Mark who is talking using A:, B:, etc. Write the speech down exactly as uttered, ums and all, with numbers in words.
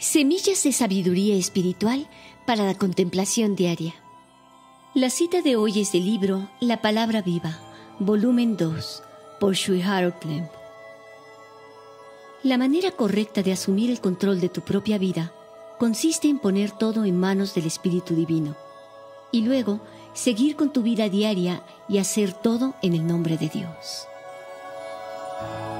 A: Semillas de sabiduría espiritual para la contemplación diaria. La cita de hoy es del libro La Palabra Viva, volumen dos, por Sri Harold Klemp. La manera correcta de asumir el control de tu propia vida consiste en poner todo en manos del Espíritu Divino y luego seguir con tu vida diaria y hacer todo en el nombre de Dios.